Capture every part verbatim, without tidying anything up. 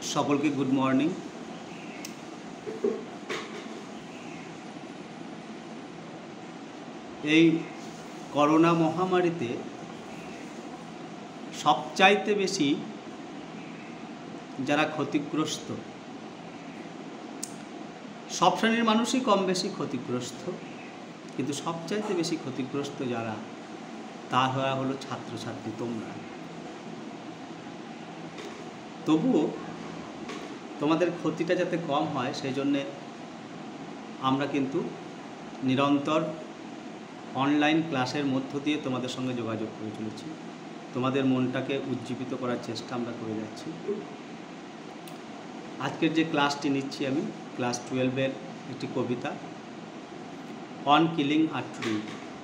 সকলকে good morning. এই corona মহামারীতে সবচাইতে বেশি যারা ক্ষতিগ্রস্ত, সব শ্রেণীর মানুষই কম বেশি ক্ষতিগ্রস্ত, কিন্তু সবচাইতে বেশি ক্ষতিগ্রস্ত যারা, তারা হলো ছাত্রছাত্রী, তোমরা। তবুও তোমাদের ক্ষতিটা যাতে কম হয় সেই জন্যে আমরা কিন্তু নিরন্তর অনলাইন ক্লাসের মধ্য দিয়ে তোমাদের সঙ্গে যোগাযোগ করে চলেছি। তোমাদের মনটাকে উজ্জীবিত করার চেষ্টা আমরা করে যাচ্ছি। আজকের যে ক্লাসটি নিচ্ছি আমি, ক্লাস টুয়েলভের একটি কবিতা, অন কিলিং আ ট্রি।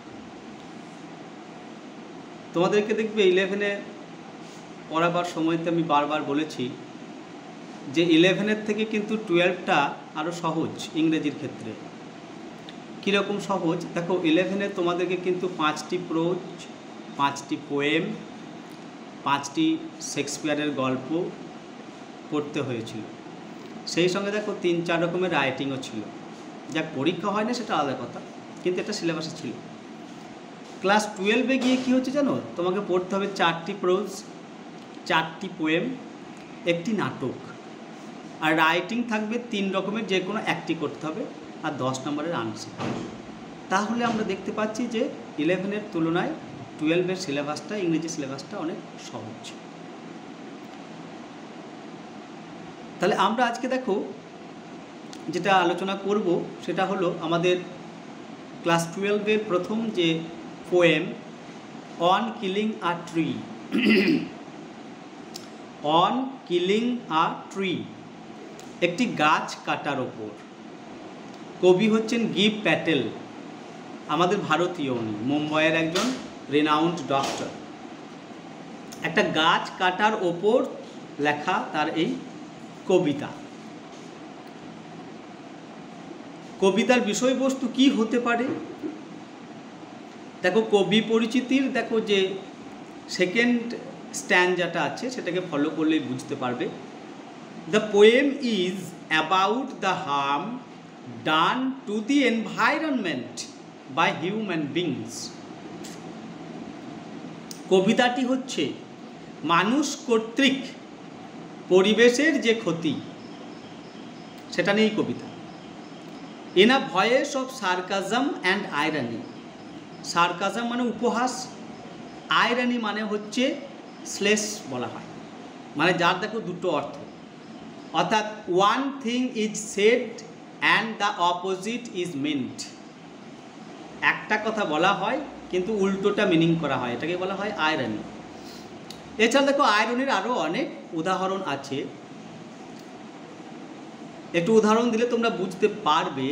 তোমাদেরকে দেখবে ইলেভেনে পড়াবার সময়তে আমি বারবার বলেছি যে ইলেভেনের থেকে কিন্তু টুয়েলভটা আরও সহজ ইংরেজির ক্ষেত্রে। কীরকম সহজ? দেখো, ইলেভেনে তোমাদেরকে কিন্তু পাঁচটি প্রোজ, পাঁচটি পোয়েম, পাঁচটি শেক্সপিয়ারের গল্প পড়তে হয়েছিল। সেই সঙ্গে দেখো তিন চার রকমের রাইটিংও ছিল। যাক, পরীক্ষা হয় না সেটা আলাদা কথা, কিন্তু এটা সিলেবাসে ছিল। ক্লাস টুয়েলভে গিয়ে কী হচ্ছে জানো? তোমাকে পড়তে হবে চারটি প্রোজ, চারটি পোয়েম, একটি নাটক, আর রাইটিং থাকবে তিন রকমের, যে কোনো একটি করতে হবে, আর দশ নম্বরের আনসার। তাহলে আমরা দেখতে পাচ্ছি যে ইলেভেনের তুলনায় টুয়েলভের সিলেবাসটা, ইংরেজি সিলেবাসটা অনেক সহজ। তাহলে আমরা আজকে দেখো যেটা আলোচনা করব সেটা হলো আমাদের ক্লাস টুয়েলভের প্রথম যে poem, on killing a tree. On killing a tree, একটি গাছ কাটার ওপর। কবি হচ্ছেন গিভ প্যাটেল, আমাদের ভারতীয়, উনি মুম্বাইয়ের একজন রিনাউন্ড ডক্টর। একটা গাছ কাটার ওপর লেখা তার এই কবিতা। কবিতার বিষয়বস্তু কি হতে পারে? দেখো, কবি পরিচিতির দেখো যে সেকেন্ড স্ট্যান্ডাটা আছে, সেটাকে ফলো করলেই বুঝতে পারবে। The poem is about the harm done to the environment by human beings. কবিতাটি হচ্ছে মানুষ কর্তৃক পরিবেশের যে ক্ষতি, সেটা নিয়েই কবিতা। In a voice of sarcasm and irony. Sarcasm মানে উপহাস, আইরানি মানে হচ্ছে শ্লেষ বলা হয়, মানে যার দেখো দুটো অর্থ। অর্থাৎ one thing is said and the opposite is meant. একটা কথা বলা হয় কিন্তু উল্টোটা মিনিং করা হয়, এটাকে বলা হয় আয়রনি। এছাড়া দেখো আয়রনির আরও অনেক উদাহরণ আছে, একটু উদাহরণ দিলে তোমরা বুঝতে পারবে।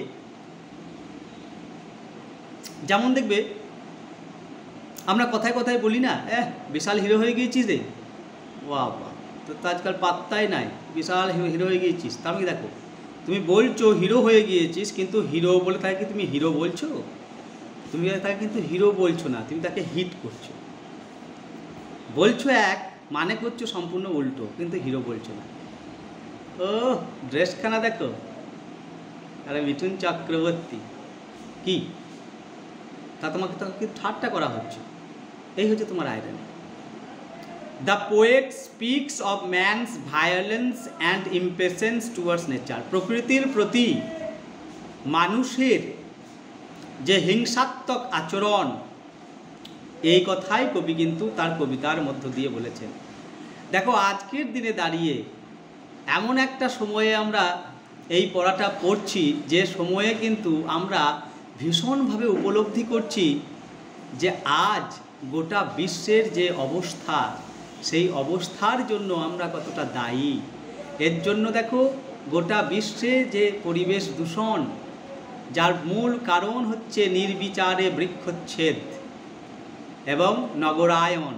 যেমন দেখবে আমরা কথায় কথায় বলি না, এহ বিশাল হিরো হয়ে গিয়েছিস রে, বাহ বাহ, তো আজকাল পাত্তাই নাই, বিশাল হিরো হয়ে গিয়েছিস। তার মানে দেখো, তুমি বলছো হিরো হয়ে গিয়েছিস, কিন্তু হিরো বলে তাকে কি তুমি হিরো বলছো? তুমি তাকে কিন্তু হিরো বলছো না, তুমি তাকে হিট করছো। বলছো এক, মানে করছো সম্পূর্ণ উল্টো, কিন্তু হিরো বলছো না। ও ড্রেসখানা দেখো, আরে মিঠুন চক্রবর্তী, কি তা তোমাকে তাকে ঠাট্টা করা হচ্ছে। এই হচ্ছে তোমার irony. The poet speaks of man's violence and impatience towards nature. প্রকৃতির প্রতি মানুষের যে হিংসাত্মক আচরণ, এই কথাই কবি কিন্তু তার কবিতার মধ্য দিয়ে বলেছেন। দেখো, আজকের দিনে দাঁড়িয়ে এমন একটা সময়ে আমরা এই পড়াটা পড়ছি, যে সময়ে কিন্তু আমরা ভীষণভাবে উপলব্ধি করছি যে আজ গোটা বিশ্বের যে অবস্থা, সেই অবস্থার জন্য আমরা কতটা দায়ী। এর জন্য দেখো গোটা বিশ্বে যে পরিবেশ দূষণ, যার মূল কারণ হচ্ছে নির্বিচারে বৃক্ষচ্ছেদ এবং নগরায়ন,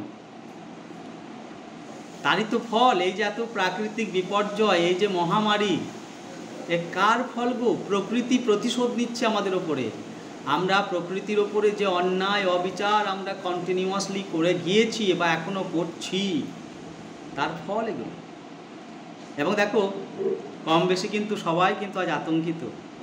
তারই তো ফল এই যে এত প্রাকৃতিক বিপর্যয়, এই যে মহামারী, এ কার ফল গো? প্রকৃতি প্রতিশোধ নিচ্ছে আমাদের ওপরে। আমরা প্রকৃতির ওপরে যে অন্যায় অবিচার আমরা কন্টিনিউয়াসলি করে গিয়েছি বা এখনও করছি, তার ফল এগুলো। এবং দেখো কম বেশি কিন্তু সবাই কিন্তু আজ আতঙ্কিত।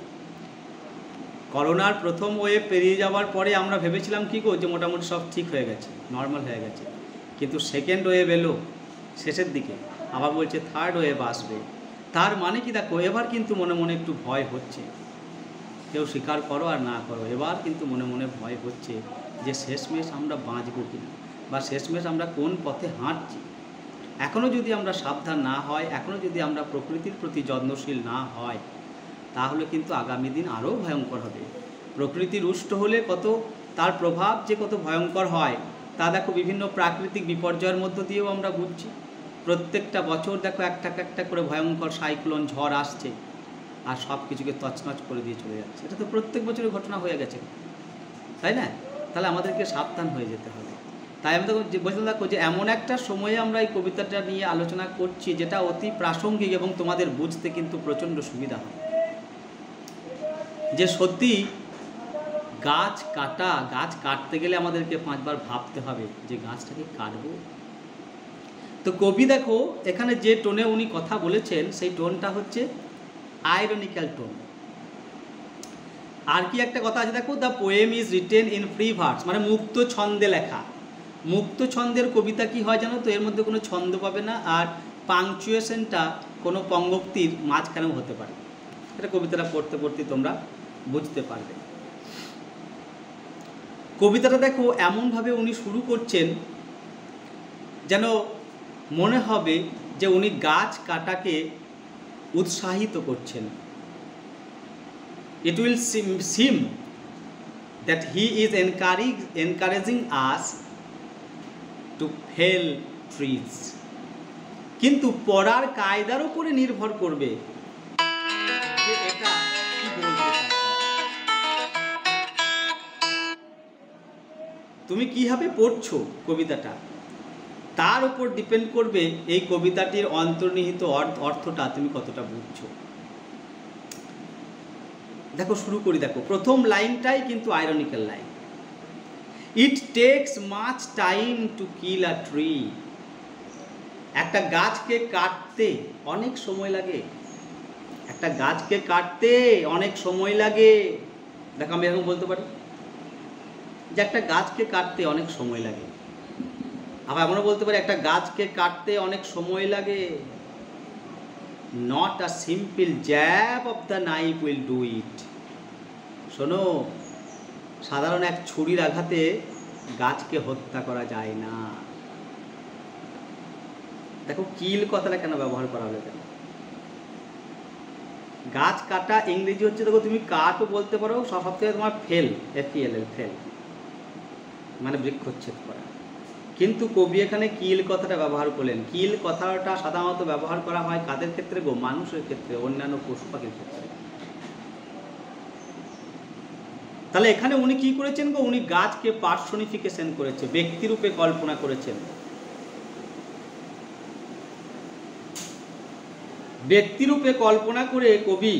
করোনার প্রথম ওয়েভ পেরিয়ে যাওয়ার পরে আমরা ভেবেছিলাম কী গো যে মোটামুটি সব ঠিক হয়ে গেছে, নর্মাল হয়ে গেছে, কিন্তু সেকেন্ড ওয়েভ এলো শেষের দিকে, আবার বলছে থার্ড ওয়েভ আসবে। তার মানে কি দেখো এবার কিন্তু মনে মনে একটু ভয় হচ্ছে, কেউ স্বীকার করো আর না করো, এবার কিন্তু মনে মনে ভয় হচ্ছে যে শেষমেশ আমরা বাঁচবো কিনা, বা শেষমেশ আমরা কোন পথে হাঁটছি। এখনও যদি আমরা সাবধান না হয়, এখনও যদি আমরা প্রকৃতির প্রতি যত্নশীল না হয়, তাহলে কিন্তু আগামী দিন আরও ভয়ঙ্কর হবে। প্রকৃতি রুষ্ট হলে কত তার প্রভাব যে কত ভয়ঙ্কর হয় তা দেখো বিভিন্ন প্রাকৃতিক বিপর্যয়ের মধ্য দিয়েও আমরা বুঝছি। প্রত্যেকটা বছর দেখো একটা একটা করে ভয়ঙ্কর সাইক্লোন ঝড় আসছে আর সব কিছুকে তছনছ করে দিয়ে চলে যাচ্ছে। এটা তো প্রত্যেক বছরের ঘটনা হয়ে গেছে, তাই না? তাহলে আমাদেরকে সাবধান হয়ে যেতে হবে। তাই আমি তো বলছিলাম দেখো যে এমন একটা সময়ে আমরা এই কবিতাটা নিয়ে আলোচনা করছি যেটা অতি প্রাসঙ্গিক এবং তোমাদের বুঝতে কিন্তু প্রচণ্ড সুবিধা হয়। যে সত্যি গাছ কাটা, গাছ কাটতে গেলে আমাদেরকে পাঁচবার ভাবতে হবে যে গাছটাকে কাটবো। তো কবি দেখো এখানে যে টোনে উনি কথা বলেছেন সেই টোনটা হচ্ছে আইরনিক্যাল টোন। আর কি একটা কথা আছে দেখো, the poem is written in free verse, মানে মুক্ত ছন্দে লেখা। মুক্ত ছন্দের কবিতা কি হয় জানো তো, এর মধ্যে কোনো ছন্দ পাবে না, আর পাংচুয়েশনটা কোনো পঙ্গক্তির মাঝখানেও হতে পারে। এটা কবিতাটা পড়তে পড়তে তোমরা বুঝতে পারবে। কবিতাটা দেখো এমনভাবে উনি শুরু করছেন যেন মনে হবে যে উনি গাছ কাটাকে উৎসাহিত করছেন। It will seem, seem that he is encouraging, encouraging us to fell trees. কিন্তু পড়ার কায়দার উপরে নির্ভর করবে যে এটা কি বলতে চাচ্ছে, তুমি কিভাবে পড়ছো কবিতাটা, তার উপর ডিপেন্ড করবে এই কবিতাটির অন্তর্নিহিত অর্থটা তুমি কতটা বুঝছো। দেখো শুরু করি, দেখো প্রথম লাইনটাই কিন্তু ironical line. It takes much time to kill a tree. একটা গাছকে কাটতে অনেক সময় লাগে, একটা গাছকে কাটতে অনেক সময় লাগে। দেখো আমি এখন বলতে পারি যে একটা গাছকে কাটতে অনেক সময় লাগে, আবার এমনও বলতে পারি একটা গাছকে কাটতে অনেক সময় লাগে। Not a simple jab of the knife will do it. শোনো, সাধারণ এক ছুরির আঘাতে গাছকে হত্যা করা যায় না। দেখো কিল কথাটা কেন ব্যবহার করা হবে কেন? গাছ কাটা ইংরেজি হচ্ছে দেখো তুমি কাটও বলতে পারো, সব থেকে তোমার fell, F E L L, fell মানে বৃক্ষচ্ছেদ করা। কিন্তু কবি এখানে কিল কথাটা ব্যবহার করলেন। কিল কথাটা সাধারণত ব্যবহার করা হয় কাদের ক্ষেত্রে গো? মানুষের ক্ষেত্রে, অন্যান্য পশু পাখির ক্ষেত্রে। তাহলে এখানে উনি কি করেছেন গো? উনি গাছকে পার্সনিফিকেশন করেছে, ব্যক্তিরূপে কল্পনা করেছেন। ব্যক্তিরূপে কল্পনা করে কবি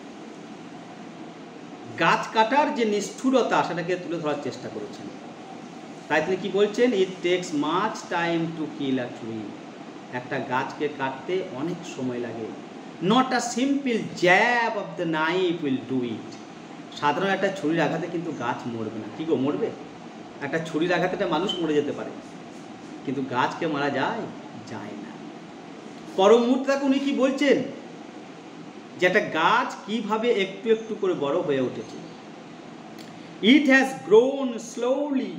গাছ কাটার যে নিষ্ঠুরতা সেটাকে তুলে ধরার চেষ্টা করেছেন। তাই তিনি কি বলছেন? It takes much time to kill a tree. একটা গাছকে কাটতে অনেক সময় লাগে। Not a simple jab of the knife will do it. সাধারণ একটা ছুরির আঘাতে কিন্তু গাছ মরবে না। কি গো, মরবে? একটা ছুরির আঘাতে একটা মানুষ মরে যেতে পারে, কিন্তু গাছকে মারা যায় যায় না। পর মুহূর্তে উনি কি বলছেন যে একটা গাছ কিভাবে একটু একটু করে বড় হয়ে উঠেছে। It has grown slowly.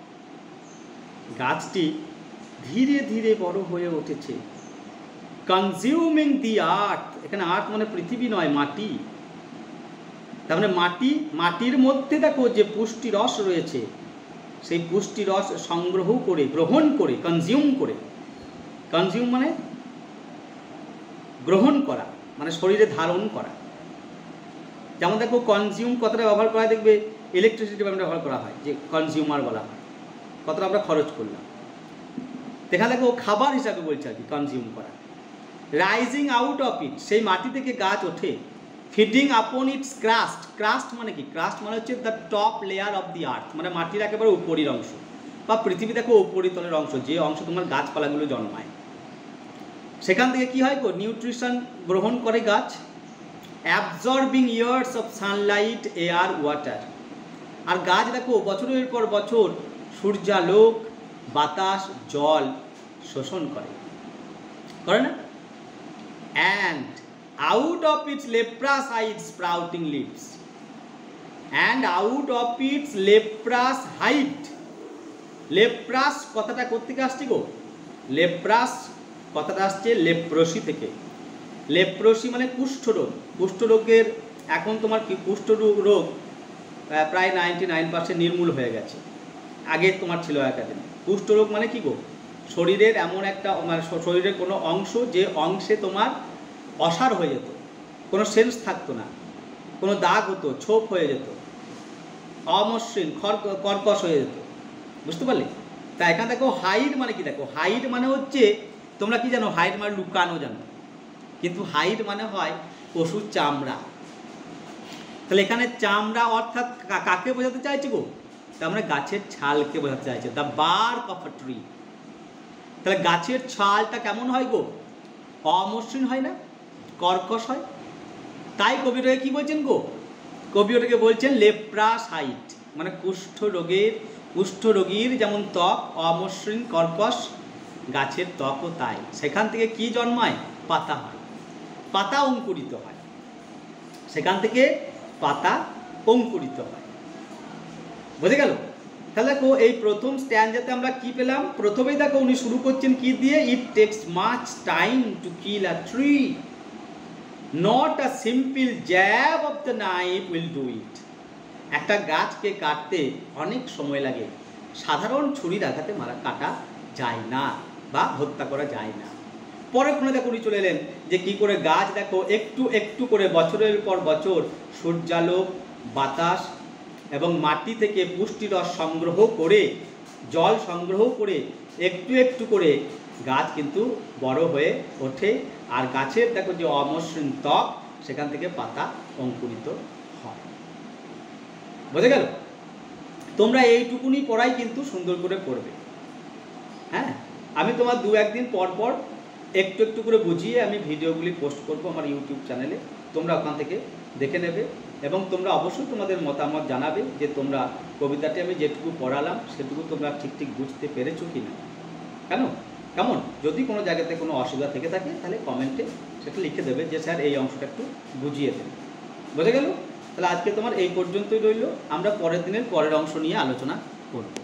গাছটি ধীরে ধীরে বড় হয়ে উঠেছে। Consuming the earth. এখানে আর্থ মানে পৃথিবী নয়, মাটি। তার মানে মাটি, মাটির মধ্যে দেখো যে পুষ্টি রস রয়েছে, সেই পুষ্টি রস সংগ্রহ করে, গ্রহণ করে, কনজিউম করে। কনজিউম মানে গ্রহণ করা, মানে শরীরে ধারণ করা। যেমন দেখো কনজিউম কথাটা ব্যবহার করা দেখবে ইলেকট্রিসিটি ব্যবহার করা হয়, যে কনজিউমার বলা হয়, কতটা আমরা খরচ করলাম। দেখা দেখো খাবার হিসাবে বলছে আর কি কনজিউম করা। রাইজিং আউট অফ ইট, সেই মাটি থেকে গাছ ওঠে। ফিডিং আপন ইটস ক্রাস্ট। ক্রাস্ট মানে কি? ক্রাস্ট মানে হচ্ছে the top layer of the earth, মানে মাটির একেবারে উপরের অংশ, বা পৃথিবী দেখো উপরিতলের অংশ, যে অংশ তোমার গাছপালাগুলো জন্মায়। সেখান থেকে কি হয় গো, নিউট্রিশন গ্রহণ করে গাছ, absorbing years of sunlight, air, water. আর গাছ দেখো বছরের পর বছর সূর্যালোক, বাতাস, জল শোষণ করে, করে না? And out of its leprous hide sprouting leaves, and out of its leprous hide. Leprous কথাটা কোত্থেকে আসছে গো? লেপ্রাস কথাটা আসছে লেপ্রসি থেকে। লেপ্রসি মানে কুষ্ঠরোগ। কুষ্ঠরোগের এখন তোমার কি কুষ্ঠরোগ রোগ প্রায় নাইনটি নাইন পার্সেন্ট নির্মূল হয়ে গেছে, আগে তোমার ছিল একাডেমি। কুষ্ঠরোগ মানে কি গো, শরীরের এমন একটা মানে শরীরের কোনো অংশ যে অংশে তোমার অসাড় হয়ে যেত, কোনো সেন্স থাকতো না, কোনো দাগ হতো, ছোপ হয়ে যেত, অমসৃণ খর কর্কশ হয়ে যেত, বুঝতে পারলে? তা এখানে দেখো হাইড মানে কি, দেখো হাইড মানে হচ্ছে, তোমরা কি জানো হাইড মানে লুকানো জানো, কিন্তু হাইড মানে হয় পশুর চামড়া। তাহলে এখানে চামড়া অর্থাৎ কাকে বোঝাতে চাইছে গো? তার মানে গাছের ছালকে বোঝাতে চাইছে, the bark of a tree. তাহলে গাছের ছালটা কেমন হয় গো? অমসৃণ হয় না, কর্কশ হয়। তাই কবি ওটাকে কি বলছেন গো? কবি ওটাকে বলছেন লেপ্রাসাইট, মানে কুষ্ঠ রোগের কুষ্ঠ রোগীর যেমন ত্বক অমসৃণ কর্কশ, গাছের ত্বকও তাই। সেখান থেকে কি জন্মায়? পাতা হয়, পাতা অঙ্কুরিত হয়, সেখান থেকে পাতা অঙ্কুরিত হয়। বুঝে গেল? তাহলে দেখো এই প্রথম স্ট্যান্ডাতে আমরা কি পেলাম? প্রথমেই দেখো উনি শুরু করছেন কি দিয়ে? It takes much time to kill a tree, not a simple jab of the knife will do it. একটা গাছকে কাটতে অনেক সময় লাগে, সাধারণ ছুরির আঘাতে মারা কাটা যায় না বা হত্যা করা যায় না। পরে কোনো দেখো উনি চলে এলেন যে কি করে গাছ দেখো একটু একটু করে বছরের পর বছর সূর্যালোক, বাতাস এবং মাটি থেকে পুষ্টিরস সংগ্রহ করে, জল সংগ্রহ করে একটু একটু করে গাছ কিন্তু বড় হয়ে ওঠে। আর গাছের দেখো যে অমসৃণ ত্বক, সেখান থেকে পাতা অঙ্কুরিত হয়। বুঝে গেল? তোমরা এইটুকুনি পড়াই কিন্তু সুন্দর করে পড়বে। হ্যাঁ, আমি তোমার দু একদিন পর পর একটু একটু করে বুঝিয়ে আমি ভিডিওগুলি পোস্ট করব আমার ইউটিউব চ্যানেলে, তোমরা ওখান থেকে দেখে নেবে এবং তোমরা অবশ্যই তোমাদের মতামত জানাবে যে তোমরা কবিতাটি আমি যেটুকু পড়ালাম সেটুকু তোমরা ঠিক ঠিক বুঝতে পেরেছো কি না। কেন কেমন? যদি কোনো জায়গাতে কোনো অসুবিধা থেকে থাকে তাহলে কমেন্টে সেটা লিখে দেবে যে স্যার এই অংশটা একটু বুঝিয়ে দেবে। বোঝা গেল? তাহলে আজকে তোমার এই পর্যন্তই রইল, আমরা পরের দিনের পরের অংশ নিয়ে আলোচনা করব।